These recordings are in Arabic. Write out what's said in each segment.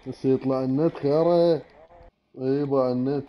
بس يطلع النت خيره. يبا النت.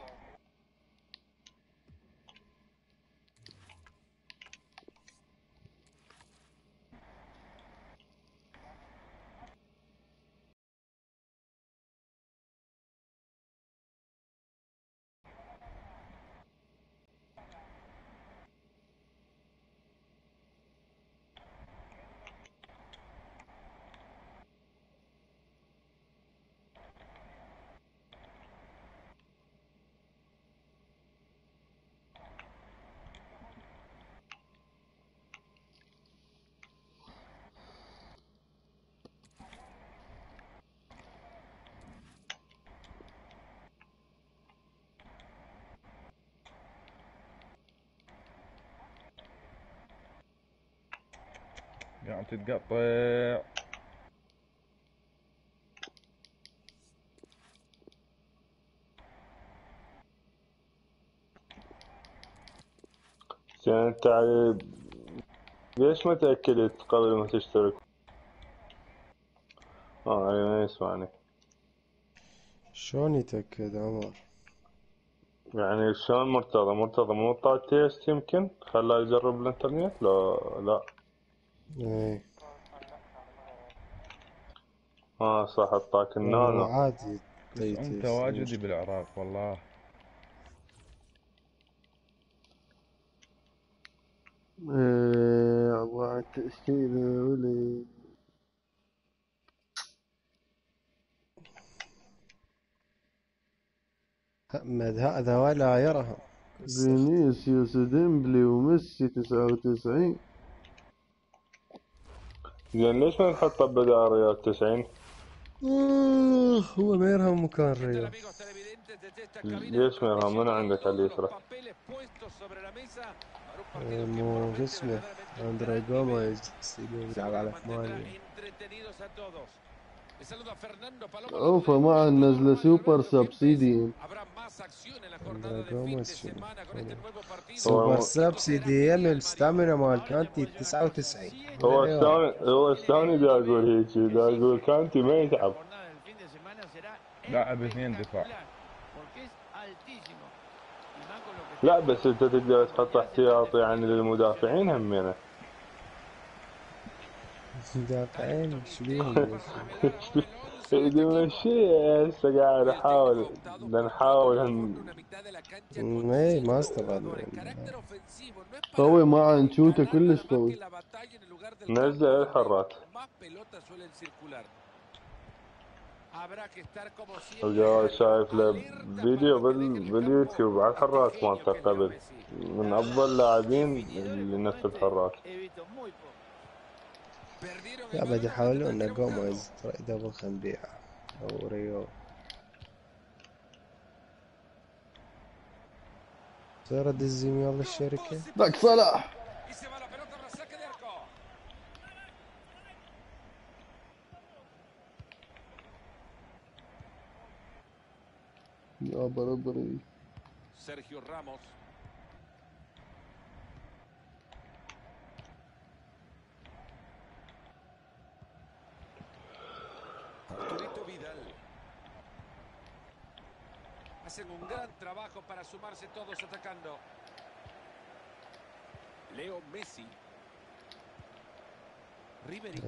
قاعد تتقطع. يعني انت ليش ما تأكدت قبل ما تشترك؟ يعني يسمعني. شلون يتأكد عمر؟ يعني شلون مرتضى مو طاق تيست يمكن خلاه يجرب الانترنت لا. ايه صح اعطاك هو النانو. عادي. يسعون تيتيس تواجدي بالعراق والله. ابغى التأشيرة يا ولي. محمد هذا ولا يرهم. فينيسيوس ديمبلي وميسي 99. زين ليش ما تحطه بدال ريال 90؟ هو ما يرهم مكان ريال. ليش ما يرهم من عندك على اليسرى؟ مو شو اسمه اندري جوميز يلعب على 8. اوفا مع النزلة سوبر سبسيدي. اندري جوميز شنو؟ سوبر هو سبسيدي الاستامينا مال كانتي 99. هو استاني دا اقول هيك دا اقول كانتي ما يتعب. لاعب اثنين دفاع. لا بس انت تقدر تحط احتياطي يعني للمدافعين همينه. مدافعين شبيهم مشي هسه قاعد احاول نحاول ايه ما استفاد منه. قوي مع انشوته كلش قوي. نزل الحرات. الجوال شايف له فيديو باليوتيوب على الحراس مالته قبل من افضل لاعبين اللي نفذ حراس. لا بعد يحاولون ان جوميز يدبخ نبيعه او ريو. سيرد الزيم يلا الشركة. باك صلاح. يا بربري. سيرخيو راموس. Arturito Vidal. Hacen un gran trabajo para sumarse todos atacando. Leo Messi. Ribery.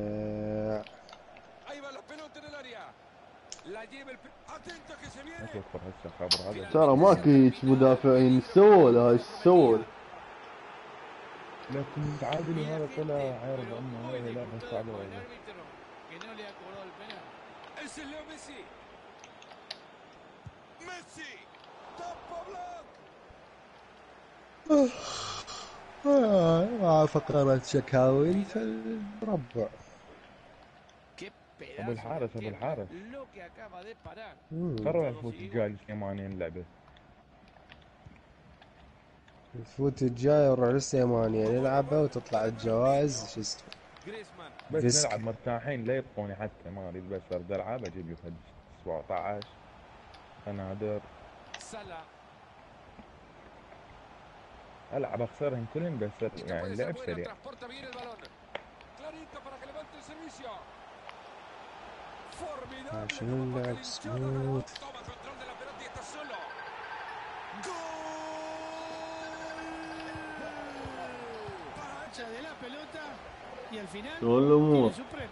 Ahí va la pelota en el área. La lleva el... Atento que se viene. اتوفر هسه الخبر هذا. ترى ماكو هيك مدافعين. ايش سووا له؟ ايش سووا له؟ لكن تعادل هذا طلع عارض انه هذه لعبه صعبه والله. Es el Leo Messi. Messi. Tapa blanc. فقرات شكاوي في المربع. ابو الحارس قرر يفوت الجاي اليماني اللعبه. الفوت الجاي نروح للسيمانية نلعبها وتطلع الجوائز شو اسمه. بس نلعب مرتاحين لا يبقوني حتى ما اريد بس ارد العب اجيب لي 17 نادر العب اخسرهم كلهم بس يعني لعب سريع. شنو اللعب سموث. شلون الامور؟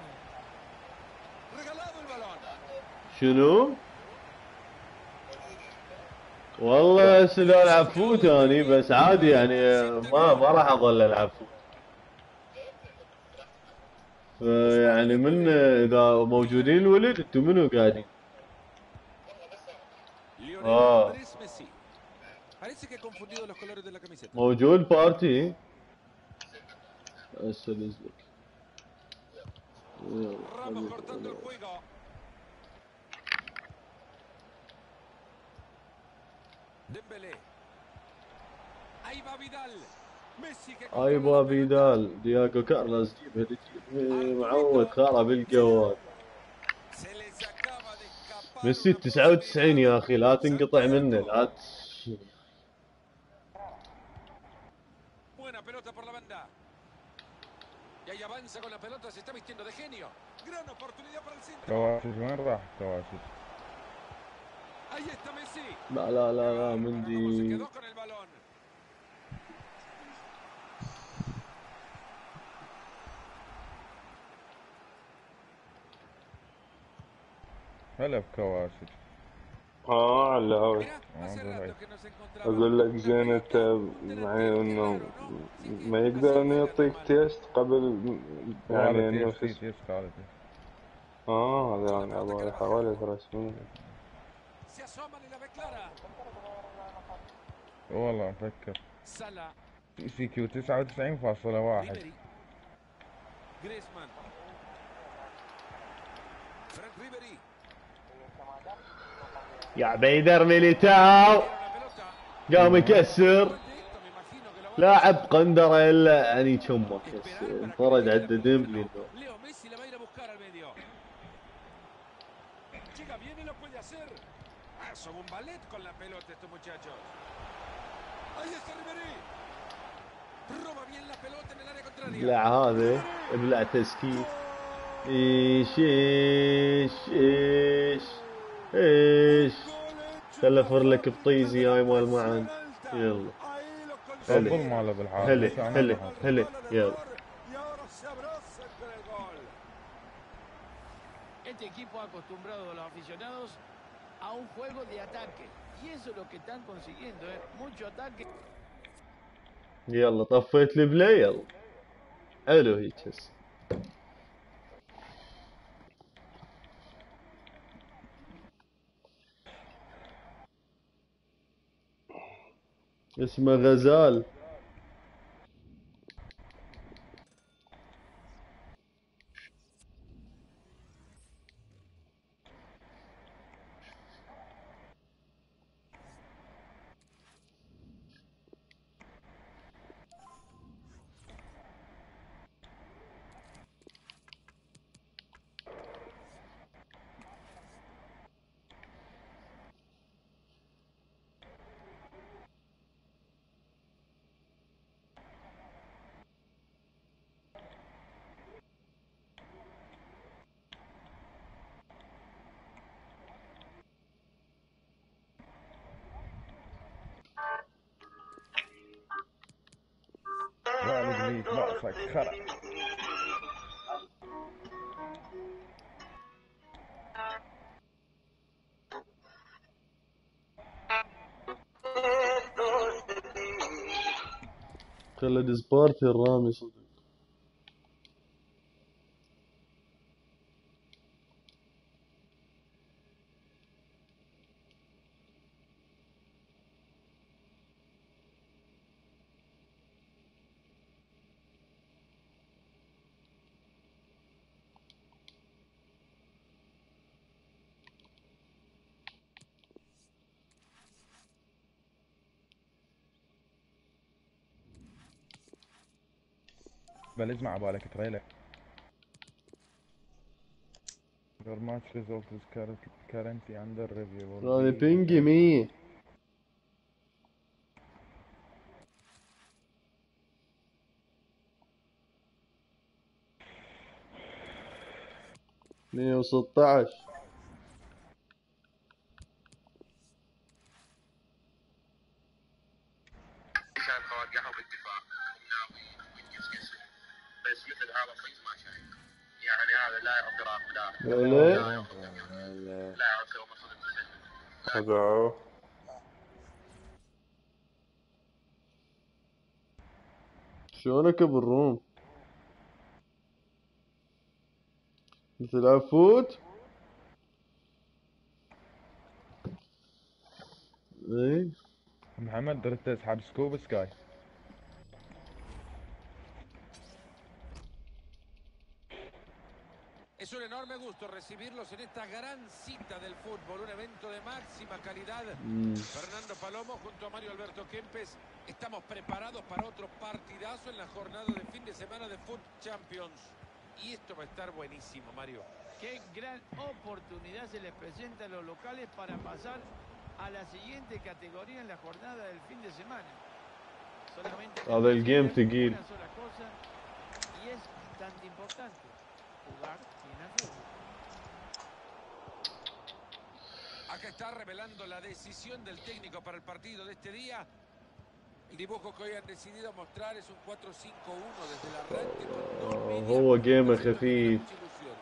شنو؟ والله هسه لو العب فوت اني بس عادي يعني ما راح اظل العب فوت. يعني من اذا موجودين الولد انتم منو قاعدين؟ موجود بارتي هسه نزلك. ايبا فيدال دياغو كارلوس جيبها تجيب معود خرب الجوال. ميسي 99 يا اخي لا تنقطع منه لا كواسيس وين راح كواسيس؟ لا مندي. هلا بكواسيس. على الهوي. اقول لك زين انت معي انه ما يقدر انه يعطيك تيست قبل يعني انه هذا يعني ابغى حوالي رسميا. والله افكر سي كيو 99.1. يا عبيدر ميليتاو قام يكسر لاعب قندره الا يعني شمك انطرد عند ديمبلي. ابلع هذا ابلع تسكيت. ايش تلفر لك بطيزي هاي مال معن. يلا قبل ماله بالحال. هلا يلا. Este equipo ha acostumbrado a los aficionados a un juego de ataque y eso es lo que están consiguiendo, mucho ataque. يلا طفيت البلاي يلا حلو هيك هسه. اسمه غزال. والد راسك خرا. خلد سبارتي الرامي صدق. بل اسمع عبالك تريلر. Your match result is currently under review. هذا بينجي مي. 116. شايف خوارقحه بالدفاع ناوي وينقصقص بس مثل هذا الضيف ما شايف يعني هذا لا يعطي راح لا يعطي مفروض التسلل هذا شلونك بالروم؟ تلعب فوت؟ ايه محمد درت اسحب سكوب سكاي. Es un enorme gusto recibirlos en esta gran cita del fútbol, un evento de máxima calidad. Fernando Palomo junto a Mario Alberto Kempes, estamos preparados para otro partidazo en la jornada de fin de semana de Foot Champions. Y esto va a estar buenísimo, Mario. Qué gran oportunidad se les presenta a los locales para pasar a la siguiente categoría en la jornada del fin de semana. Solamente هذا الجيم ثقيل. una sola cosa y es bastante importante, jugar bien al fútbol. Acá está revelando la decisión del técnico para el partido de este día. El dibujo que hoy han decidido mostrar es un 4-5-1 desde el arranque con dos medias هو جيم puntas y خفيف. mucha ilusión.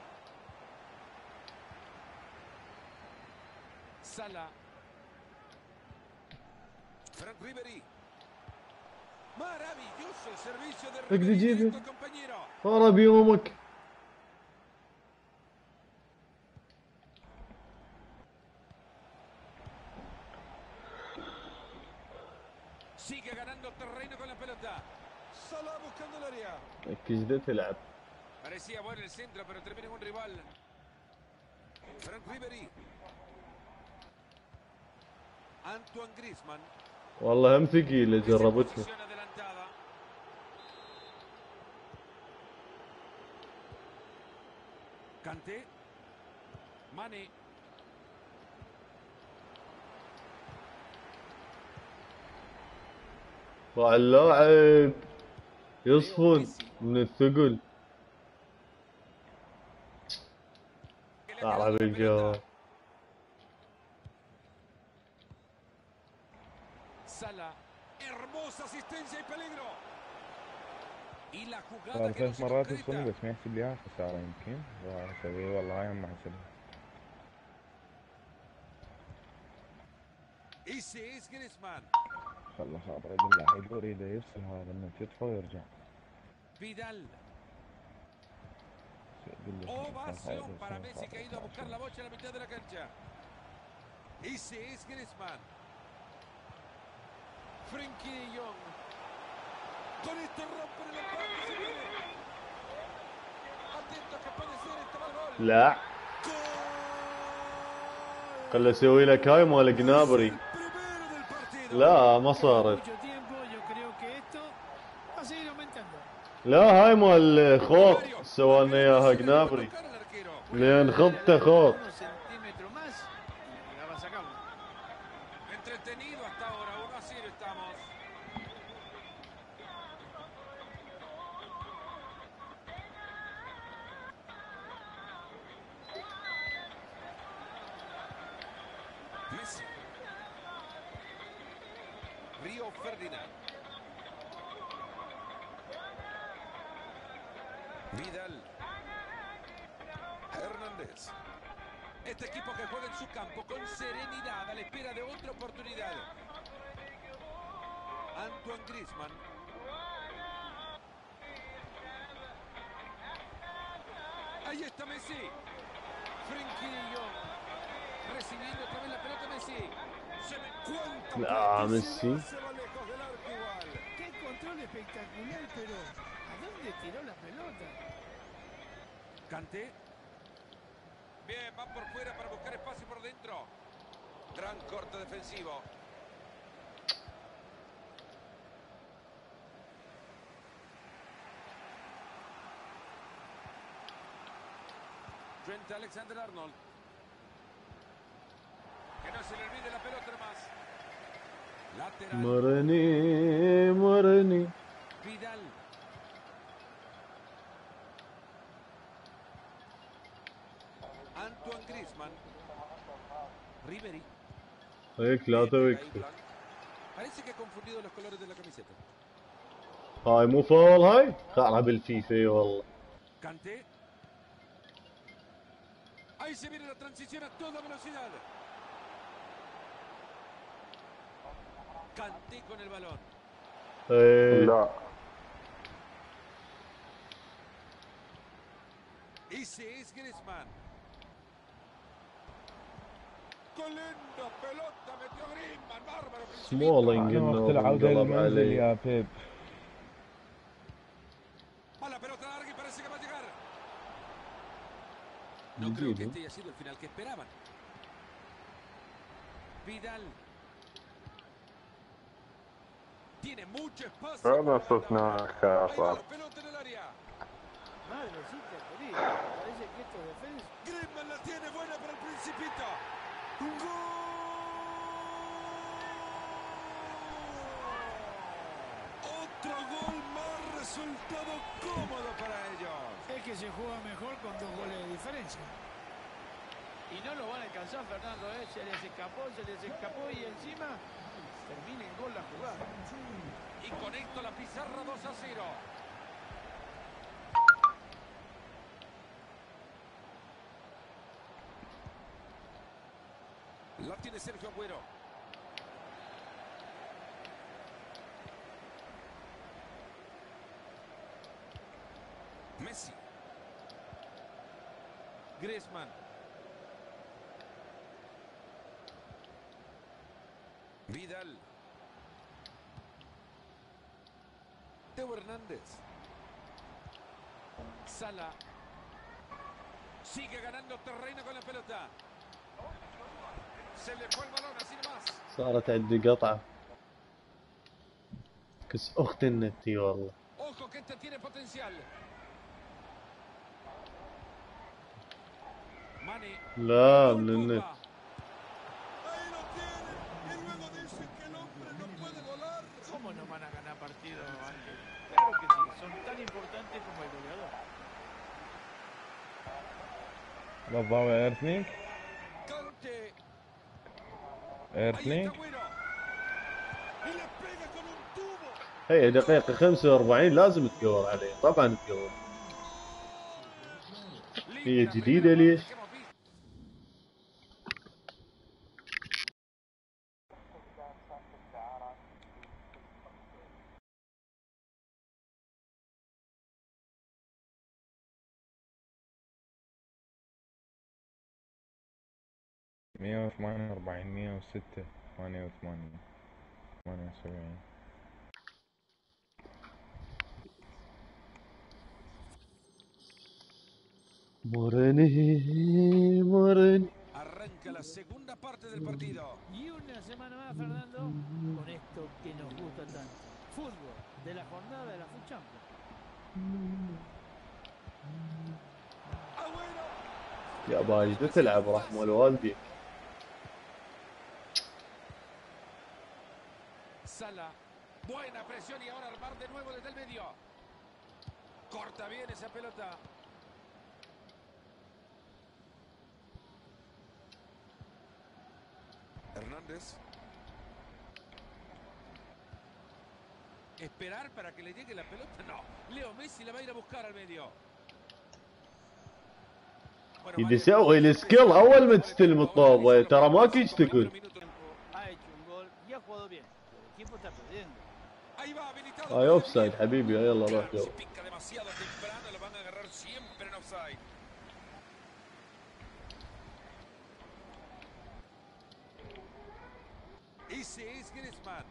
Sala. Frank Ribery. Maravilloso el servicio de اقدر Ribery, جيبه. directo, compañero. خرب يومك. Sigue ganando terreno con la pelota. Sala buscando el área. ركز تلعب. Parecía bueno el centro, pero termina en un rival. Frank Ribery. Antoine Griezmann. والله هم ثقيلة جربتها. Posición adelantada. Kanté. Mane. طلع اللاعب يصفن من الثقل. أعرف الجو. Sala. Hermosa asistencia y peligro. Y la jugada صار que no 3 se مرات concreta. يصفن بس ما يحسب لي خسارة يمكن. اسوي والله هاي ما احسبها. Ese es Griezmann. خله خاطر بالله يريد يفصل هذا انه كتفه ويرجع. Vidal. يقول له Ovación para Messi que ha ido a buscar la bocha a la mitad de la cancha. Ese es Griezmann. Frenkie de Jong. Con esto rompe el empate, se viene. Atentos que puede ser, este va el gol. لا خله اسوي لك هاي مال جنابري. Primero del partido. لا ما صارت. Mucho tiempo, yo creo que esto va a seguir aumentando. لا هاي مال خوط سوى لنا اياها جنابري. Tocar al arquero. لان خطته خوط. Unos centímetros más y llegaba a sacarlo. Entretenido hasta ahora, 1-0 estamos. Messi. Río Ferdinand. Vidal. Hernández. Este equipo que juega en su campo con serenidad a la espera de otra oportunidad. Antoine Griezmann. Ahí está Messi. Frenkie de Jong. Recibiendo otra vez la pelota Messi. Se ve cuánta لا practicidad, ميسي. se va lejos del arco igual. Qué control espectacular, pero ¿a dónde tiró la pelota? Kanté. Bien, van por fuera para buscar espacio por dentro. Gran corte defensivo. Trent Alexander-Arnold. Que no se le olvide la pelota más. Lateral. مرني. Antoine Griezmann. Ribery. هيك لا توقف. Parece que ha confundido los colores de la camiseta. هاي مو فاول هاي؟ خارع بالفيفا والله. Kanté. Ahí se viene la transición a toda velocidad. Kanté con el balón. ايه لا Ese es Griezmann. Con linda pelota metió Griezmann, bárbaro. سمولينج انا انه وقت العودة انقلب للمنزل علي. يا بيب. Va la pelota larga y parece que va a llegar. No creo que este haya sido el final que esperaban. Vidal. Tiene mucho espacio. هذا صوتنا Ahí va خاطر. la pelota en el área. Madrecita querida, parece que estos defensas... Griezmann la tiene buena para el Principito. ¡Un gol! Otro gol más, resultado cómodo para ellos. Es que se juega mejor con 2 goles de diferencia. Y no lo van a alcanzar, Fernando, ¿eh? Se les escapó y encima termina en gol la jugada. Y con esto la pizarra 2-0. La tiene Sergio Agüero. Messi. Griezmann. Vidal. Teo Hernández. Sala. Sigue ganando terreno con la pelota. Se le fue el balón así nomás. صارت عندي قطعة. كس اخت النتي والله. Ojo que este tiene potencial. Mane. لا من النت. Ahí lo tienen. Y luego dicen que el hombre no puede volar. ¿Cómo no van a ganar partidos, Ángel? Claro que sí, son tan importantes como el goleador. بالضبط ايرتلينج. Kanté. Ahí ايرتلينج. está Agüero. Y le pega con un tubo. هي دقيقة 45 لازم تقور عليه طبعا تقور. هي Linda جديدة primera ليش؟ parte que hemos visto. مية وثمانية وأربعين، 106، 88، 78. موريني. Arranca la segunda parte del partido. Y una semana más, Fernando, con esto que nos gusta tanto. Fútbol de la jornada de la FUT Champions. Agüero. يا باجدة تلعب رحمة الوالدين. Sala. Buena presión y ahora armar de nuevo desde el medio. Corta bien esa pelota. Hernández. Esperar para que le llegue la pelota. No. Leo Messi la va a ir a buscar al medio. Bueno, يدي سوي السكيل اول ما تستلم الطوبة ترى ماك يشتكل. Ha hecho un gol y ha jugado bien. El equipo está perdiendo. Ahí va habilitado. هاي اوف سايد حبيبي يلا روح Claro, si يلا. pica demasiado temprano lo van a agarrar siempre en offside. Ese es Griezmann.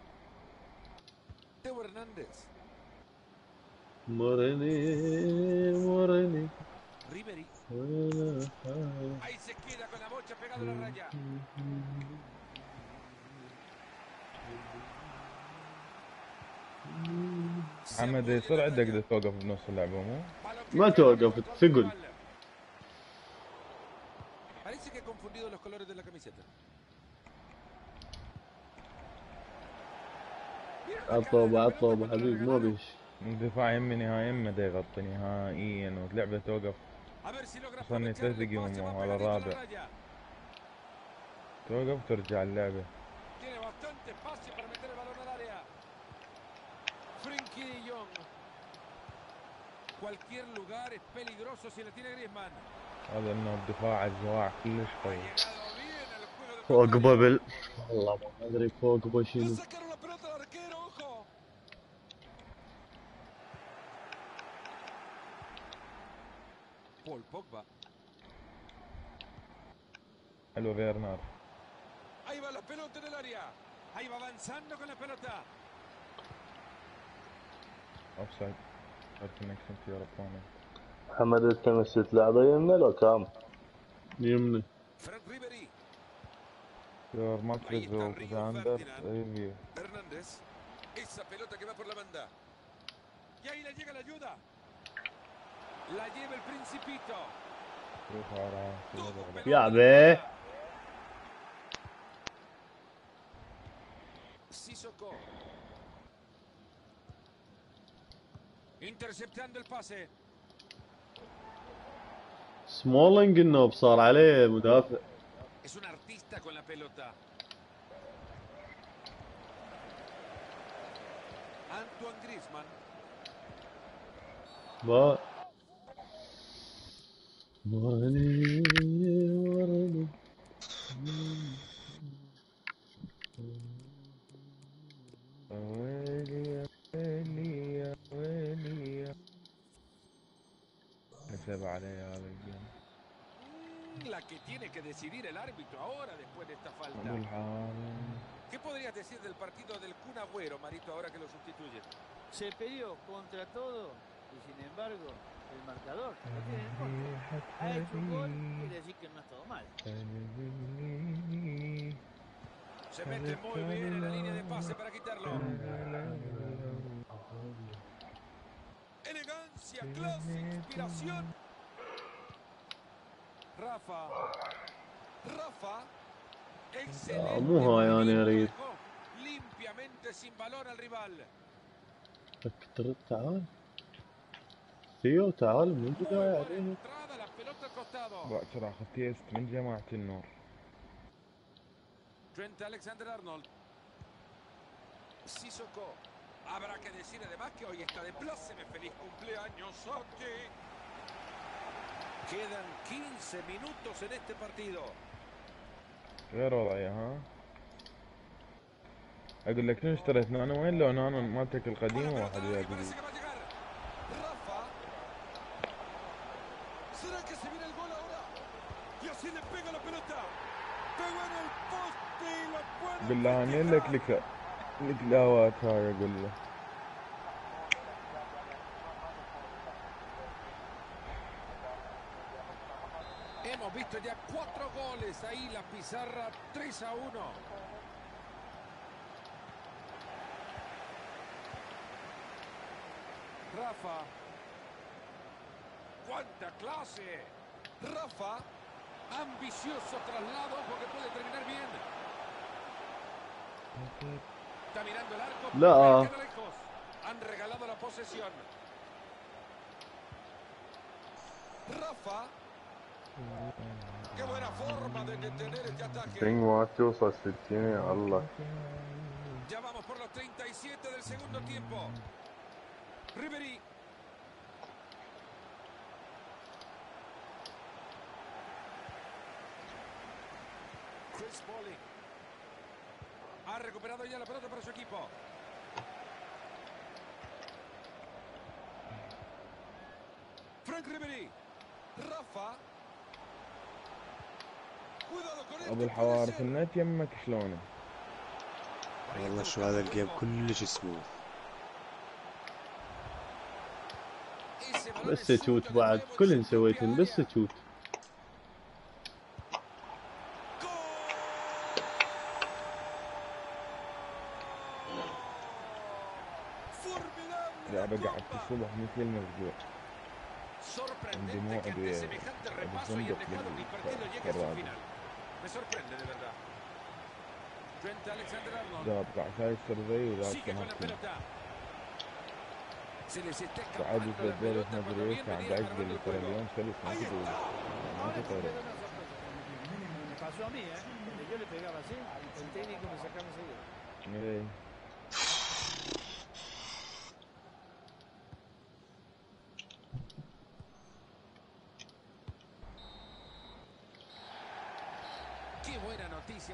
Teo Hernández. موريني. Ribery. Ahí se queda con la bocha pegado a la raya. محمد يصير عندك توقف بنص اللعبة مو؟ ما توقف ثقل. Parece que ha confundido los colores de la camiseta. عطوبة حبيبي ما بيش. الدفاع يمي نهائيا ما دا يغطي نهائيا ولعبة توقف A ver si logra وصلني aprovechar 3 el espacio, دقيقة va على pegadito a la الرابع. raya. توقف ترجع اللعبة. Tiene bastante espacio para meter el balón al área. Frenkie de Jong. Cualquier lugar es peligroso si le tiene Griezmann. هذا انه الدفاع الزواع كلش Ha قوي. llegado bien al juego del فوق contrario. بابل والله ما ادري فوق Le بشنو. sacaron la pelota al arquero, ojo. Paul Pogba. حلو فيرنر. Ahí va la pelota en el área. Ahí va avanzando con la pelota. اوفسايد. Bad connection to your opponent. محمد انت مشيت لعبه يمنا لو كام؟ يمنى. Frank Ribery. Your match Ahí está result is Río under Ferdinand. review. Hernández. Esa pelota que va por la banda. Y ahí le llega la ayuda. La lleva el Principito. شوف على Todo pelota يا en بيه. la Sissoko. Interceptando el pase. سمولينج انه صار عليه مدافع. Es un artista con la pelota. Antoine Griezmann. ما ورني ورني. ويلي يا ويلي يا ويلي يا. حسب علي هذا الجيم. La que tiene que decidir el árbitro ahora después de esta falta. ابو الحارم. ¿Qué podrías decir del partido del Kun Agüero, Marito, ahora que lo sustituye? Se peleó contra todo y sin embargo el marcador lo tiene en contra. Ha hecho un gol, quiere decir que no ha estado mal. Se mete muy bien en la línea de pase para quitarlo. Elegancia, clase, inspiración. Rafa. Rafa. Excelente. مو هاي انا اريد. Dejó limpiamente sin balón al rival. فكر تعال. ثيو تعال من Muy البداية buena عليه. entrada, la pelota al costado. باكر اخذ تيست من جماعة النور. Trent Alexander-Arnold. Sissoko. Habrá que decir además que hoy está de pláceme. ¡Feliz cumpleaños, Saki! Quedan 15 minutos en este partido. غير وضعي ها. اقول لك شنو اشتريت نانو وين لو نانو مالتك القديم وواحد ويا Parece جديد. que va a llegar. Rafa. ¿Será que se viene el gol ahora? Y así le pega la pelota. Pegó en el poste y la puede قل له اني لك الكلاوات هاي اقول له. Hemos visto ya 4 goles, ahí la pizarra 3-1. Rafa. ¡Cuánta clase! Rafa. Ambicioso traslado porque puede terminar bien. Está mirando el arco. لا. pero queda lejos. Han regalado la posesión. Rafa. Qué buena forma de detener este ataque. بينج ما توصل 60 يا الله. Ya vamos por los 37 del segundo tiempo. Ribery. Chris Smalling. Ha recuperado ya la pelota para su equipo. Frank Ribery. Rafa. Cuidado con ابو الحوارث النت يمك شلونه؟ والله شو هذا الجيم كلش سموث. بس توت بعد كلن سويتن بس توت. لعبة قعدت الصبح مثل المفجوع. Sorprendente que ante semejante repaso hayan dejado que el partido llegue a su final. Me sorprende de verdad. Trent Alexander-Arnold ذاب قاعد هاي السرفي وذاب sigue con la كمان. pelota. Se les está بعد escapando la بدلت pelota ما cuando ادري ايش bien عم venía بعد armando قال el لي ترى juego. اليوم سلس ما تقول ما تقدر. Me pasó a mí, Cuando yo le pegaba así, el técnico me sacaba enseguida. ايه Qué buena noticia.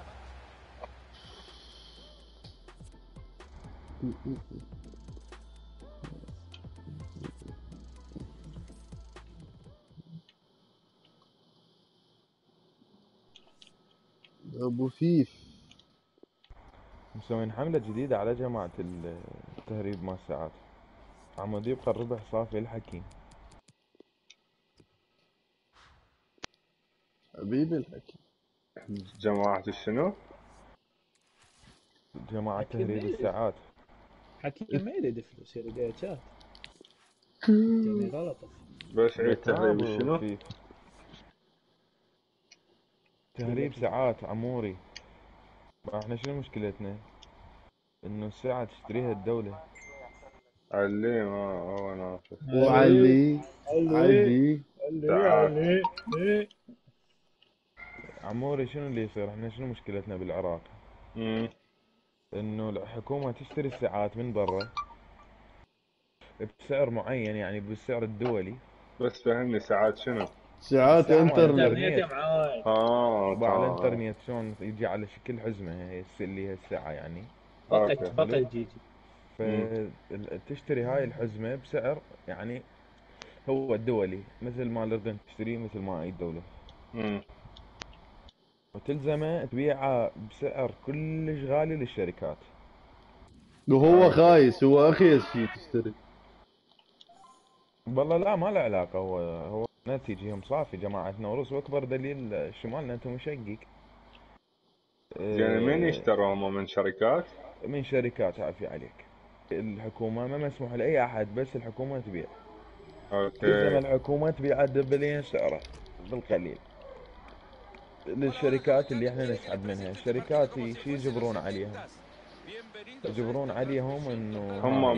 ابو فيف. مسوين حملة جديدة على جماعة التهريب مال الساعات. عمود يبقى الربح صافي الحكيم. حبيبي الحكي. جماعة شنو؟ جماعة حكيم تهريب ميلي. الساعات. حكيم ما يريد فلوس، يريد جاتشات. يعني غلطة. بس عيد تهريب بكاب شنو؟ وفيف. تهريب ساعات عموري. ما احنا شنو مشكلتنا؟ انه الساعة تشتريها الدولة. علي ما هو ناقص. وعلي علي ساعات. علي. عموري شنو اللي يصير؟ احنا شنو مشكلتنا بالعراق؟ انه الحكومة تشتري الساعات من برا بسعر معين، يعني بالسعر الدولي. بس فهمني ساعات شنو؟ ساعات انترنت. انترنت يا معاي. طبعا على الانترنت شلون يجي على شكل حزمة، هي اللي هي الساعة يعني. فقط فقط جيجي. فتشتري هاي الحزمة بسعر يعني هو الدولي، مثل ما الاردن تشتريه مثل ما اي دولة. وتلزمه تبيعه بسعر كلش غالي للشركات. وهو خايس، هو اخيس شي تشتري. والله لا ما له علاقة، هو نتيجهم صافي جماعة نوروس، واكبر دليل شمالنا انتم مشقق. يعني من يشتروهم؟ من شركات؟ من شركات عافية عليك. الحكومة ما مسموح لأي أحد، بس الحكومة تبيع. تلزم الحكومة تبيع دبلين سعره بالقليل للشركات اللي احنا نسحب منها. الشركات شي يجبرون عليهم؟ يجبرون عليهم انه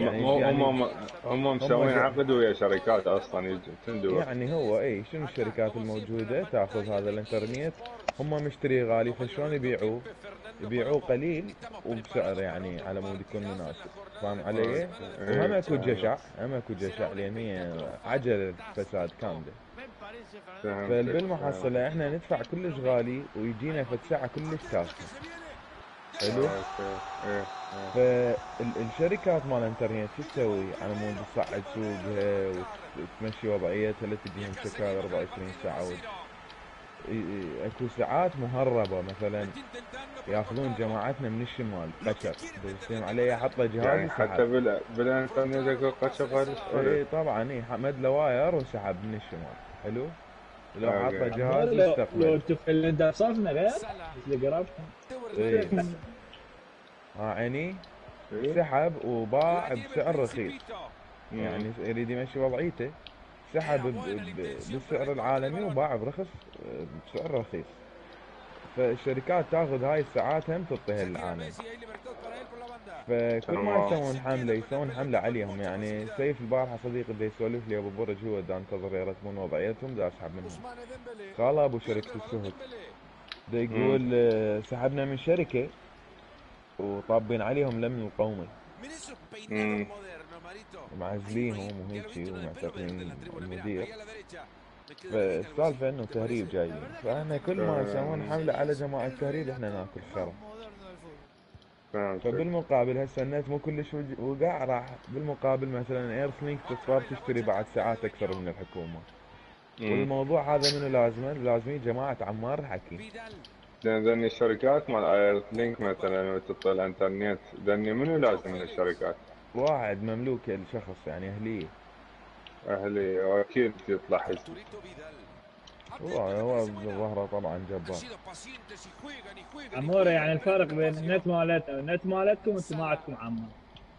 هم مسوين عقد ويا شركات اصلا تندور. يعني هو اي شنو الشركات الموجودة تاخذ هذا الانترنت، هم مشتري غالي، فشلون يبيعوه قليل وبسعر يعني على مود يكون مناسب. فاهم علي؟ وهم اكو جشع لان هي عجلة فساد كاملة. فبالمحصلة احنا ندفع كلش غالي ويجينا فد ساعة كلش تافهة. حلو؟ فالشركات مال الانترنت شو تسوي على مود تصعد سوقها وتمشي وضعيتها، لا تجيهم شكاوى 24 ساعة اكو ساعات مهربة مثلا ياخذون جماعتنا من الشمال قشر بيصير عليه حط له جهاز يعني وسحب. حتى بالانترنت اكو قشر غير اي طبعا مد له واير وسحب من الشمال. حلو؟ لو حط له جهاز لو يستقبل. تشوف اللي انت صفنا غير اللي قربتهم. اي عيني سحب وباع بسعر رخيص، يعني يريد يمشي وضعيته، سحب بالسعر العالمي وباع برخص بسعر رخيص. فالشركات تاخذ هاي الساعات هم تعطيها للعالم. فكل ما يسوون حملة عليهم. يعني سيف البارحة صديقي بده يسولف لي ابو برج، هو دا انتظر يرتبون وضعيتهم، دا اسحب منهم. قال ابو شركة السهد دا يقول سحبنا من شركة وطابين عليهم لم القومي، معزليهم وهيجي ومعتقلين المدير. فالسالفة انه تهريب جايين، فاحنا كل ما يسوون حملة على جماعة التهريب احنا ناكل خرا. فبالمقابل هسه النت مو كلش وقع، راح بالمقابل مثلا ايرثلينك تصفر تشتري بعد ساعات اكثر من الحكومة. والموضوع هذا منو لازمه؟ لازمين جماعة عمار الحكي. لأن الشركات مال ايرثلينك مثلا وتعطي الانترنت، لأن منو لازم من الشركات؟ واحد مملوك لشخص يعني أهلية وأكيد يطلع حزب. هو ظهره طبعا جبار. عمورة يعني الفرق بين النت مالتنا والنت مالتكم، انتم ما عندكم عمار.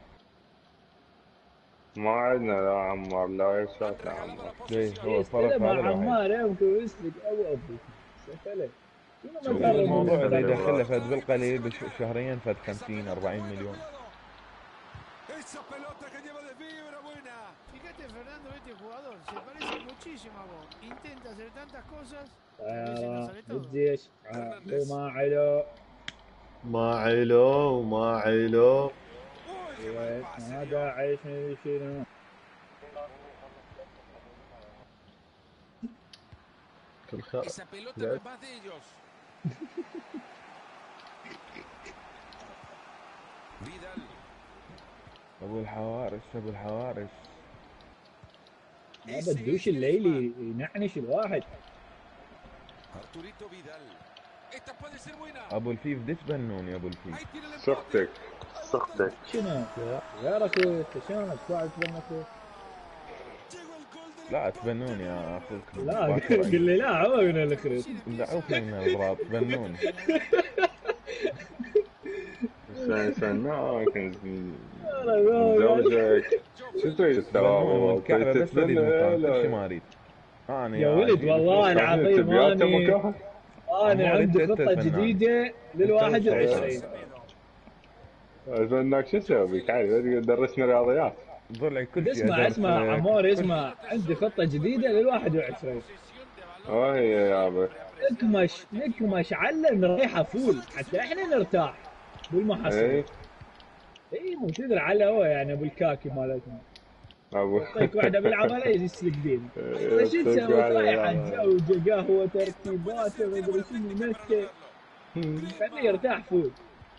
ما عندنا لا عمار لا إرشاد لا عمار. هو الفرق هذا مع عمار يمكن يسلك أو أبوك سفلت. الموضوع إذا يدخل فد بالقليل شهريا فد 50-40 مليون. este jugador. Se parece muchísimo a vos. Intenta hacer tantas cosas. طيارة الجيش وما علو ما علو ما علو. ما داعي شنو كل خير. Esa pelota no es más de ellos. Vidal. ابو الحوارس ابو الحوارس. ما بدوش الليلي ينعنش الواحد. Arturito Vidal. Esta puede ser buena. ابو الفيف ديش بنون يا ابو الفيف. Ahí tiene el empate. سختك سختك. شنو يا ركوت شلون تفاعل تبنكوا؟ لا تبنون يا اخوك. لا قل لي لا عمر من الاخرين. دعوكم من الاغراض تبنون. سناك زوجك شو تريد تبنون تسوي؟ الكعبة بس اريد مكان كل شيء ما اريد. انا يا ولد والله العظيم انا عندي خطة جديدة لل21. اتمناك شو اسوي بك عادي درسنا رياضيات. ضلع كل شيء. اسمع عمور اسمع عندي خطة جديدة لل21. وهي يا ابي نكمش علم نريحه فول حتى احنا نرتاح بالمحصلة. اي مو تدري على هو يعني ابو الكاكي مالتنا. يعطيك واحدة بالعضلة يسلك دين. بس شو تسوي طايح الزوجة قهوة ترتيبات مدري شنو مسكة. خليه يرتاح فول.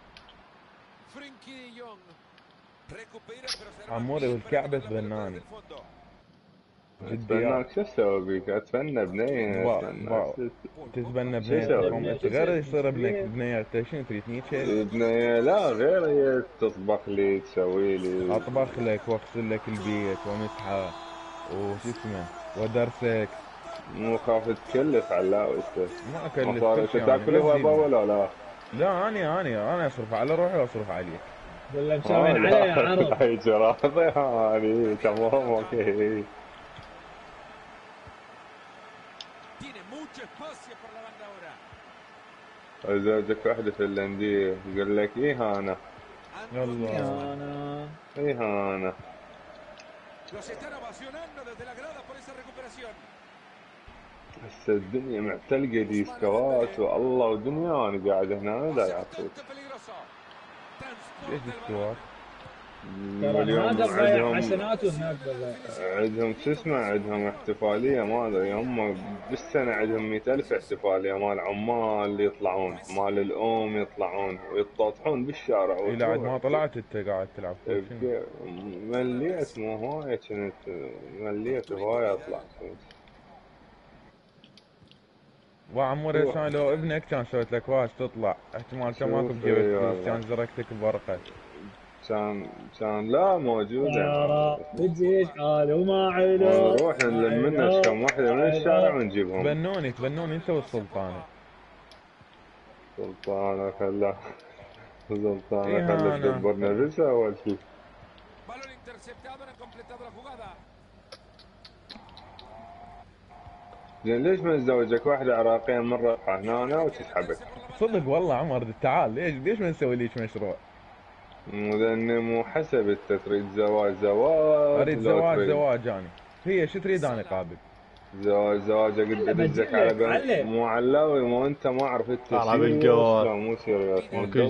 عموري والكعبة تبناني. اتمناك شو اسوي بيك؟ اتمنى بنيه تتبنى بنيه غير يصير ابنك بنيه. انت شنو تريد نيتشه؟ بنيه لا غير هي تطبخ لي تسوي لي. اطبخ لك واغسل لك البيت وامسحه وش اسمه وادرسك. مو خاف تكلف علاوي انت. ما اكلف. تاكل هو ولا لا؟ لا انا اصرف على روحي واصرف عليك. ولا مسوين علي عرض. هاي جراضي هاني تمام اوكي. زوجك واحدة فنلندية يقول لك ايه انا. يلا ايه انا. هسه الدنيا معتلقة ديسكوات والله ودنيا انا قاعد هنا لا يعطوك. ايش ديسكوات؟ هناك تضيع حسنات وهناك تضيع. عندهم شو اسمه عندهم احتفالية ما ادري هم بالسنة عندهم 100,000 احتفالية مال عمال اللي يطلعون مال الأم يطلعون ويتطاطحون بالشارع. إلى عاد ما طلعت أنت قاعد تلعب مليت مو هواية كنت مليت هواية أطلع كنت. وعمور إنسان لو ابنك كان سويت لك واش تطلع احتمال كان ماكو بجيبك فلوس كان زرقتك بورقة. كان لا موجود يعني. بتجيش قال وما علو. نروح نلمنا كم واحدة من الشارع ونجيبهم. تبنوني انت والسلطانة. سلطانة خلا تدبر نفسها أول شي. زين ليش ما تزوجك واحدة عراقية مرة هنا وتسحبك؟ صدق والله عمر تعال ليش ما نسوي ليش مشروع؟ لأن مو حسب انت تريد زواج اريد زواج انا. هي شو تريد انا قابل؟ زواج اقدر ادزك على مو علاوي مو انت ما عرفت بالجوال مو سيريس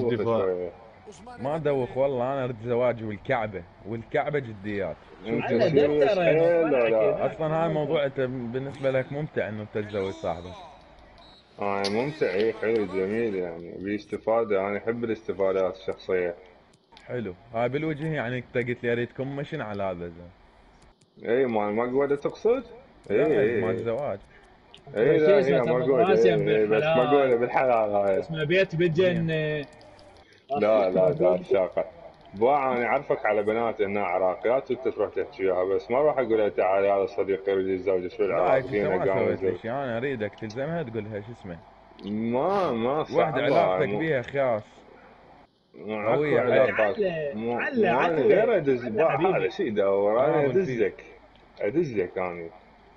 ما ادوخ والله انا اريد زواج والكعبة جديات. انت سيريس اصلا هاي الموضوع انت بالنسبة لك ممتع انه انت تتزوج صاحبك. ممتع اي حلو جميل يعني باستفادة. انا احب الاستفادات الشخصية. حلو هاي بالوجه يعني انت قلت لي اريد كوميشن على هذا زين. اي مال مقودة تقصد؟ اي مال الزواج. اي لا هي مقودة بس مقودة بالحلال هاي. اسمه بيت بجن. لا شاقة. باع انا اعرفك على بنات هنا عراقيات وانت تروح تحكي وياها بس ما راح اقول لها تعالي هذا صديقي يريد يتزوج شو العراقيين قاموا انا اريدك تلزمها تقول لها شو اسمه. ما صعب. واحدة علاقتك بيها خياس. قوية علاقات. غير ادز هذا شيء دور انا ادزك انا.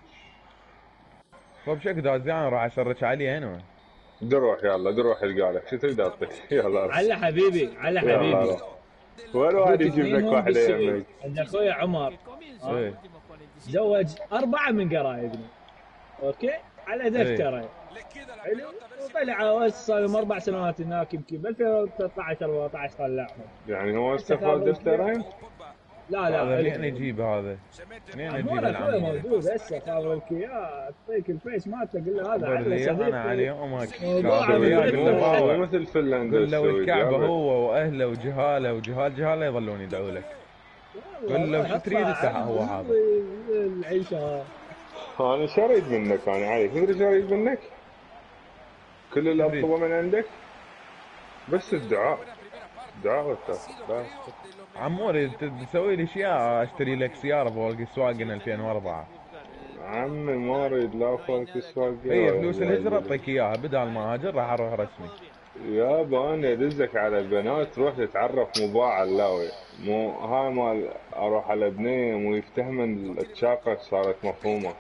طيب شكله انا راح اسرج عليه انا. دروح يلا دروح القالك شو تريد اعطيك يلا. على حبيبي وين واحد يجيب لك واحدة يمك. عند اخوي عمر. تزوج 4 من قرايبنا، اوكي، على دفتره. حلو. وطلعوا صار لهم 4 سنوات هناك، يمكن ب 2013 14 طلعهم. يعني هو استفاد دفترين؟ لا منين يجيب هذا؟ منين يجيب العمر العمود؟ موجود هسه، خابر لك اياه، اعطيك الفيس مالته، قول له هذا على صديقي. انا على يومك مو مثل فنلندا قول لو والسويد. الكعبه هو واهله وجهاله جهاله يظلون يدعوا لك. قول له شو تريد انت هو هذا؟ العيشه. انا شريت منك، انا عارف تدري شريت منك كل الأطلبة من عندك، بس الدعاء والتوفيق. عموري تسوي لي اشياء، اشتري لك سياره فولكس واجن 2004. عمي ما اريد لا فولكس واجن. هي فلوس الهجره اعطيك اياها، بدل ما هاجر راح اروح رسمي. يابا انا ادزك على البنات تروح تتعرف مباع اللاوي، مو هاي مال اروح على بنيه ويفتهم الشاقه صارت مفهومه.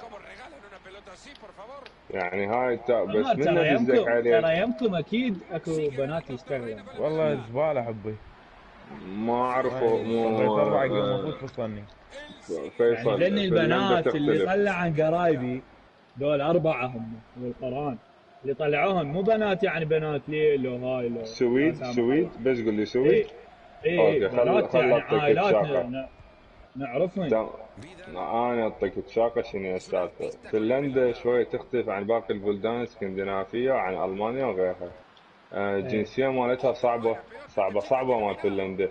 يعني هاي بس من ادزك عليه. ترى يمكم اكيد اكو بنات يشتغلون. والله زباله حبي. ما اعرفه. مو 4 يوم المفروض فصلني. فيصل يعني لان البنات اللي طلع عن قرايبي دول 4 هم بالقران اللي طلعوهم، مو بنات يعني بنات ليل وهاي لو سويد بس قول لي سويد. اي بنات يعني عائلات نعرفهم. انا اعطيك تشاقه شنو السالفه. فنلندا شويه تختلف عن باقي البلدان الاسكندنافيه عن المانيا وغيرها. الجنسيه مالتها صعبه مال فنلندا.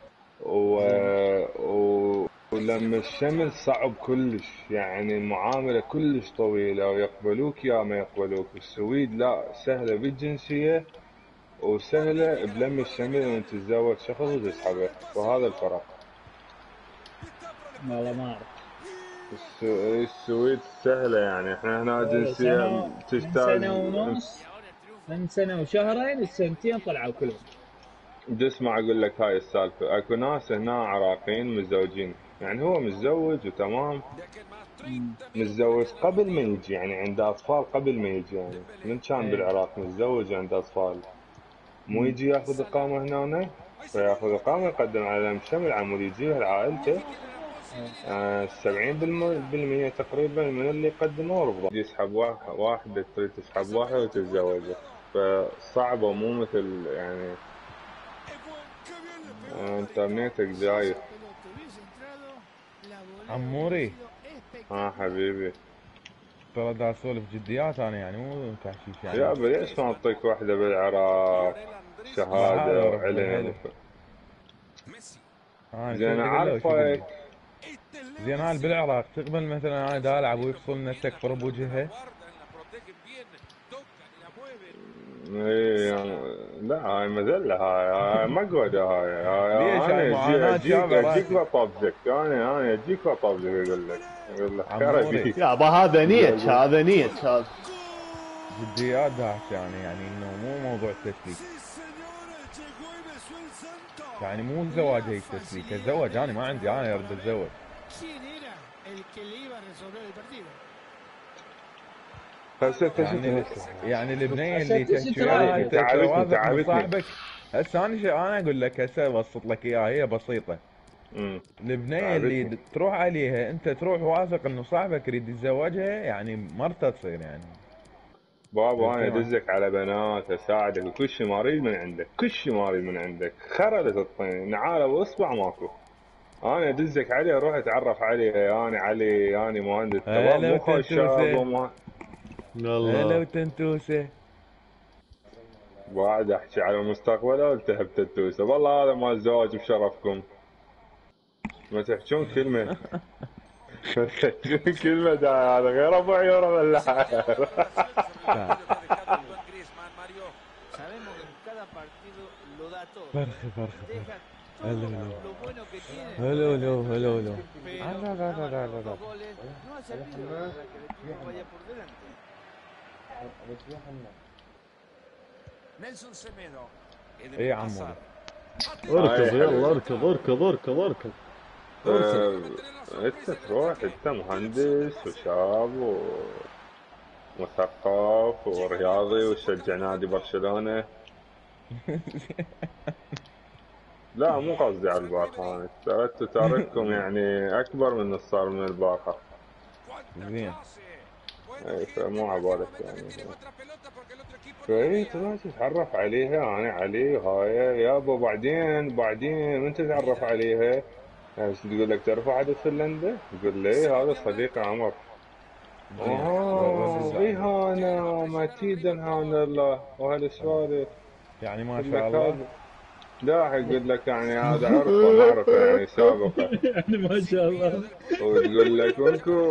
ولما الشمل صعب كلش، يعني المعامله كلش طويله، ويقبلوك يا ما يقبلوك. السويد لا، سهله بالجنسيه وسهله بلم الشمل وانت تتزوج شخص وتسحبه، وهذا الفرق. والله ما اعرف. السويد سهله، يعني احنا هنا جنسيه تحتاج سنه ونص، من سنه وشهرين، السنتين طلعوا كلهم. اسمع اقول لك هاي السالفه. اكو ناس هنا عراقيين متزوجين، يعني هو متزوج وتمام، متزوج قبل ما يجي، يعني عنده اطفال قبل ما يجي، يعني من كان بالعراق متزوج عنده اطفال، مو يجي ياخذ اقامه هنا، فياخذ اقامه يقدم على المشمل عمود يجيها لعائلته. 70% تقريبا من اللي يقدمه رفض. يسحب واحدة تريد تسحب واحدة وتتزوجه، فصعبة مو مثل يعني انترنتك زايد. عموري حبيبي ترى دا اسولف جديات انا، يعني مو تحشيش يعني. يا ليش ما اعطيك واحدة بالعراق شهادة وعلم؟ زين عارفك. زين هاي بالعراق تقبل مثلا انا دا العب ويفصل نفسك تكفر بوجهها؟ ايه لا هاي مذلة، هاي مقودة. هاي ليش انا اجيك بطبزك، انا اجيك بطبزك. اقول لك خير فيك يابا هذا نيت، هذا جديات داعش يعني انه مو موضوع تسليك، يعني مو زواج هيك تسليك. اتزوج انا ما عندي، انا اريد اتزوج. يعني البنيه اللي تحكي تعبتني صاحبك. هسه انا اقول لك هسه ابسط لك اياها، هي بسيطه. البنيه اللي تروح عليها انت تروح واثق انه صاحبك يريد يتزوجها، يعني مرته تصير يعني. بابا انا ادزك على بنات اساعدك وكل شيء ما اريد من عندك، كل شيء ما اريد من عندك. خرلت الطين نعاله واصبع ماكو. انا ادزك عليه اروح اتعرف عليه. انا علي انا مهندس تمام، مو خوش شاب وما هلا وتنتوسه. بعد احكي على المستقبل والتهب تنتوسه. والله هذا مال الزواج بشرفكم، ما تحجون كلمه. كلمه هذا غير ابو عيوره ولا حاجه. فرخ هلو لا نيلسون سيميدو. ايه يا عمو اركض يلا اركض. انت تروح، انت مهندس وشاب ومثقف ورياضي وشجع نادي برشلونة. لا مو قصدي على الباقة، انا تركتكم يعني اكبر من الصار من الباقة. زين. اي فمو عبالك يعني. فاي طلعت تتعرف عليها انا علي هاي يابا. بعدين من تتعرف عليها بس تقول لك تعرف واحد في فنلندا؟ تقول لي هذا صديقي عمر. زين. اي هانا متيدا هانا الله وهالسوالف. يعني ما يقول شاء لك الله. هذا لا يقول لك يعني هذا عرفه معرفه يعني سابقه. يعني ما شاء الله. وتقول لك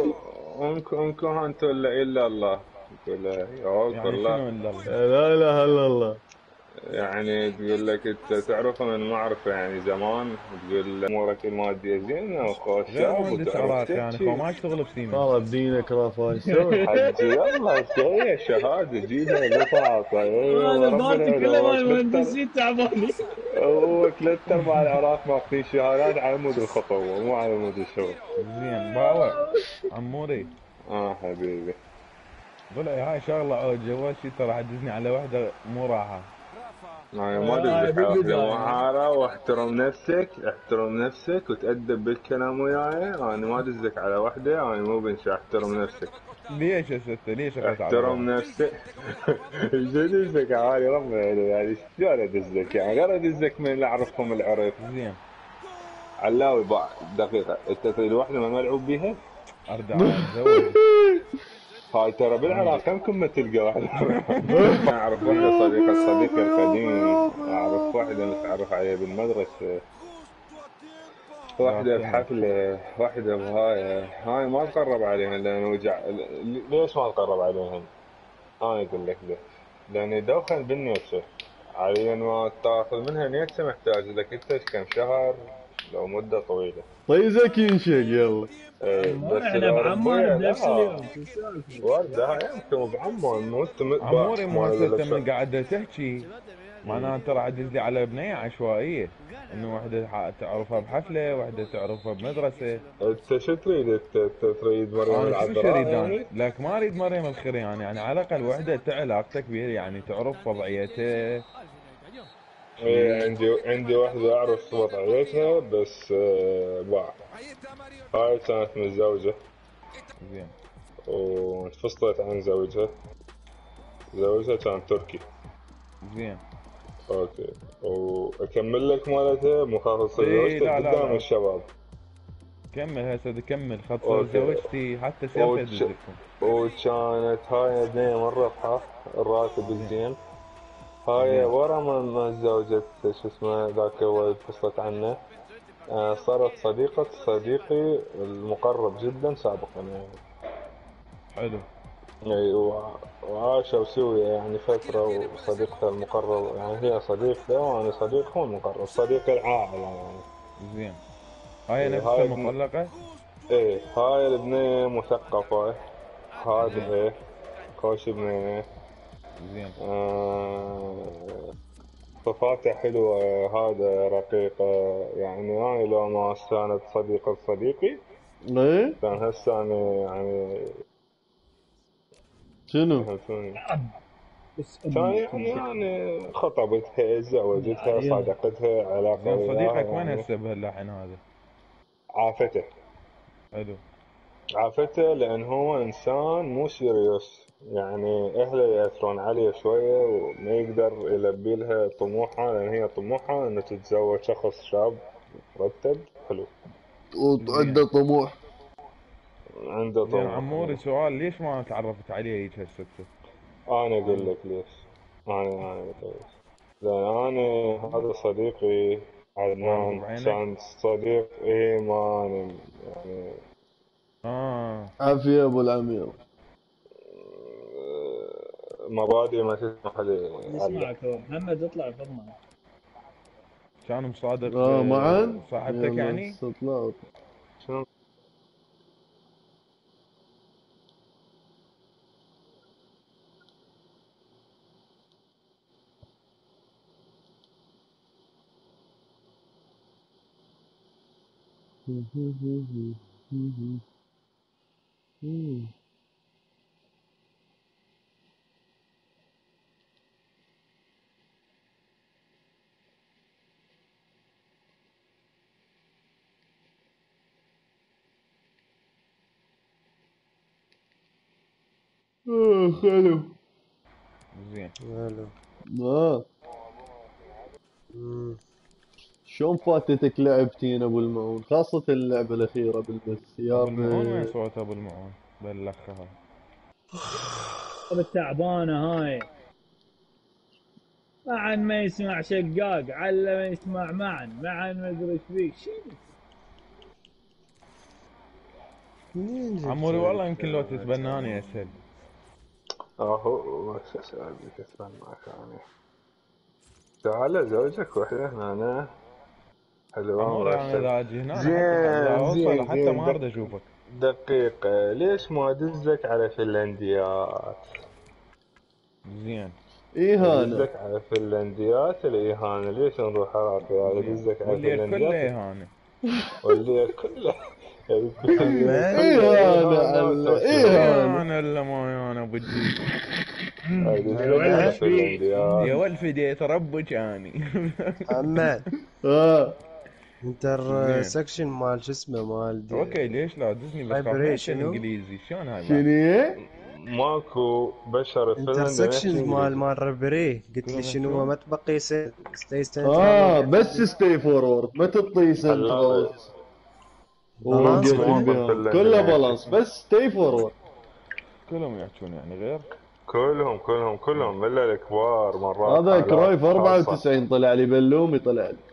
انكو هانتو الا الله. تقول له ياك يعني والله. شنو الا الله؟ لا اله الا الله. يعني تقول لك انت تعرفه من معرفه يعني زمان. تقول له امورك الماديه زينه وخوش غير شاب مهندس وتعرف عراقي يعني، تحكي. هو ما اشتغل بسيمنز. خرب دينك رافا سوي. حجي يلا سوي شهاده جيبها بطاقه. هذا ايوه رب بارتي كله العلوم. مال المهندسين تعبانين. هو ثلاث ارباع العراق ماخذين شهادات على مود الخطوه مو على مود الشغل. زين باوع عموري. حبيبي. قول هاي شغله عوجه. اول شي ترى حدثني على وحده مو راحه. أنا ما دزك على واحدة بالبداية. معارة. واحترم نفسك وتأدب بالكلام وياي. أنا ما دزك على واحدة. أنا مو بنشا. احترم نفسك. ليش يا ستة؟ ليش اخذت على احترم بعض؟ نفسك. شو دزك عالي ربي يعني شلون ادزك يعني غير ادزك من اللي اعرفهم العرف. زين. علاوي دقيقة انت تريد واحدة ما ملعوب بيها؟ ارد اتزوج. هاي ترى بالعراق كم ما تلقى واحدة. اعرف واحدة صديقي القديم. اعرف واحدة متعرف عليها بالمدرسة. واحدة بحفلة. واحدة هاي ما تقرب عليها لأن ليش ما تقرب عليهم؟ أنا أقول لك ليش. لأن يدوخن بالنيتشه. عليا ما تاخذ منها نيتشه محتاج لك أنت كم شهر لو مدة طويلة. طيب زكي ينشق يلا. بس احنا بعمان لا. بنفس اليوم شو السالفه؟ وردة هاي يمكن بعمان مو انت عموري مو ما هسه أقول انت لك من قاعد تحكي معناها ترى عدز لي على بنيه عشوائيه. انه وحده تعرفها بحفله، وحده تعرفها بمدرسه. انت شو تريد؟ انت تريد مريم انا شو العذراء اريد يعني؟ لك ما اريد مريم الخرياني يعني على الاقل وحده علاقتك بها يعني تعرف وضعيتها. إيه عندي واحدة أعرف وضعيتها بس باع. هاي كانت متزوجة زين. وانفصلت عن زوجها. زوجها كان تركي. زين. اوكي. واكمل لك مالتها مخالصة إيه زوجتك لا قدام الشباب. كمل هسه كمل خط أوكي. زوجتي حتى سيرتها تدزكم. وكانت هاي البنية مربحة الراتب الزين. هاي ورا ما تزوجت شو اسمه ذاك الولد انفصلت عنه. صارت صديقة صديقي المقرب جدا سابقا يعني. حلو. اي وعاشوا سويا يعني فترة. وصديقته المقرب يعني هي صديقته وأنا صديقهم المقرب. صديق العائلة يعني. زين. هاي نفسها هاي مطلقة؟ ايه هاي البنية مثقفة هادئة خوش بنية. زين. صفاتها حلوة هذا رقيقة يعني. أنا لو ما كانت صديقة صديقي ايه كان هسه أنا يعني شنو؟ فهمتوني. بس كان يعني خطبتها زوجتها يلا. صادقتها علاقة زين وياها صديقك وين يعني. هسه بهاللحن هذا؟ عافته. حلو. عافته لأن هو إنسان مو سيريوس يعني. أهله يأثرون عليه شوية وما يقدر يلبي لها طموحها. لأن هي طموحها إنه تتزوج شخص شاب مرتب حلو وعنده طموح. عنده زين طموح. عموري سؤال، ليش ما تعرفت عليه هيك هسه؟ أنا أقول لك ليش. أنا أقول لك ليش. لأن أنا هذا صديقي عدنان بعينك؟ كان صديق إيمان يعني. عافية ابو العمير. مبادئ ما تسمح لي. يسمعك هو محمد اطلع فضنا. كان مصادق معا صاحبتك يعني؟ استطلاع. شنو؟ حلو. زين. حلو. شلون فاتتك لعبتين ابو المعون، خاصة اللعبة الأخيرة بالبث يا ابو المعون وين صوت ابو المعون؟ بلخها. التعبانة هاي. معا ما يسمع شقاق، علا ما يسمع معا ما ادري ايش فيك شنو. عموري والله يمكن لو تتبناني اسهل. هو ما اسال بك اسال معك انا. تعال زوجك وحده هنا حلوة. عموري انا اذا اجي هنا زين حتى ما اريد اشوفك. دقيقة، ليش ما ادزك على فنلنديات؟ زين. ايهانة. ادزك على فنلنديات الاهانة، ليش نروح عراقي؟ ادزك على والليل فنلنديات كله اهانة. والليل كله ايهانة الا ما انا بدي. يا ولفديت ربك اني. محمد. انترسكشن مال شو اسمه مال اوكي ليش لا دزني بس خاف انجليزي شلون هاي؟ شنو؟ ماكو بشر فنلندي. انترسكشن مال ريبري قلت لي شنو ما تبقي ستي بس ستي فورورد ما تطي سنترال كله بالانس بس ستي فورورد. كلهم يحكون يعني غير كلهم الا الكبار مرات. هذا كرايف 94 طلع لي، بلومي طلع لي.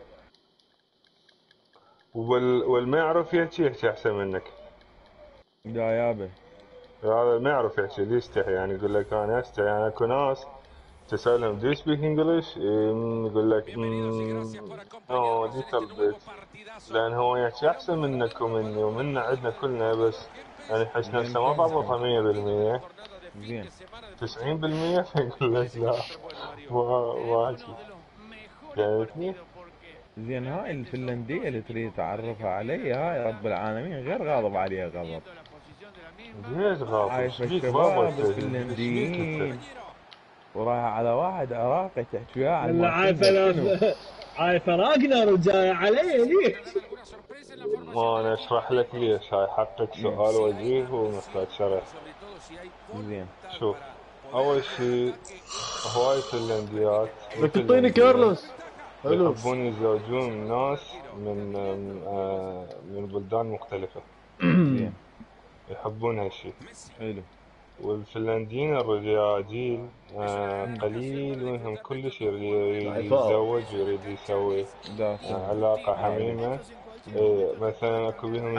والما يعرف يحكي احسن منك. لا يابا هذا ما يعرف يحكي يستحي، يعني يقول لك انا استحي. يعني اكو ناس تسألهم do you speak English؟ يقول لك no little bit، لأن هو يحكي أحسن منك ومني ومنا عندنا كلنا، بس يعني حس نفسه ما ضبطها 100%. زين 90% فيقول لك لا ما أحكي. فهمتني؟ زين هاي الفنلندية اللي تريد تعرفها علي، هاي رب العالمين غير غاضب عليها غضب. ليش غاضب؟ عايش الشباب الفنلنديين ورايح على واحد عراقي تحكي وياه عن عايفة راجنر وجاي علي ليش؟ ما انا اشرح لك ليش. هاي حقك سؤال وجيه ومحتاج شرح. زين شوف، اول شيء هواي فنلنديات بدك تعطيني كارلوس يحبون يتزوجون ناس من بلدان مختلفة. زين يحبون هالشيء. حلو. والفنلنديين الرجاجيل قليل منهم كلش يتزوج ويريد يسوي علاقة حميمة. مثلا اكو بيهم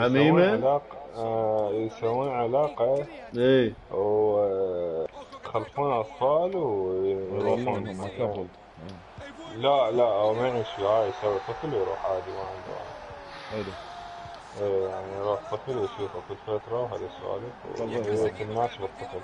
يسوون علاقة ويخلفون اطفال ويروحون كفل. لا هو ما يعيش وياه، يسوي طفل ويروح عادي ما عنده. حلو. يعني يروح طفل يشوفه كل فترة وهذا السوالف ويروح الناس بالطفل.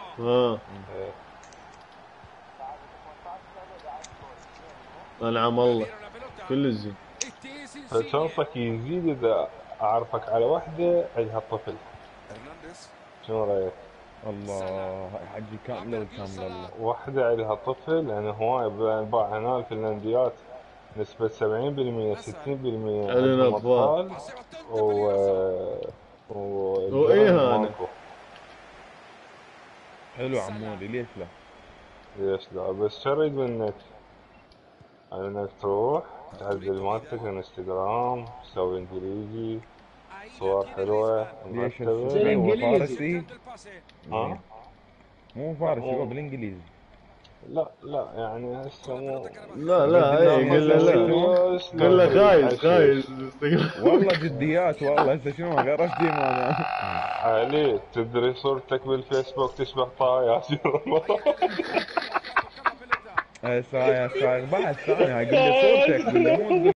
انعم الله كل الزين. فشرطك يزيد اذا اعرفك على وحدة عندها طفل. شنو رايك؟ الله حجي كاملة وكاملة الله. وحدة عندها طفل، يعني هواي بانباع هنا الفنلنديات نسبة 70% 60% عندهم اطفال وايه حلو عمودي. ليش لا بس شريد منك انك تروح تعدل مالتك انستغرام، تسوي انجليزي، صور حلوة مرتبة. هو فارسي؟ مو فارسي هو بالانجليزي. لا يعني هسه مو لا اي قل له خايس والله جديات والله. هسه شنو غير اشتي انا علي تدري صورتك بالفيسبوك تشبه طايات. هسه بعد ثاني هاي قل لي صورتك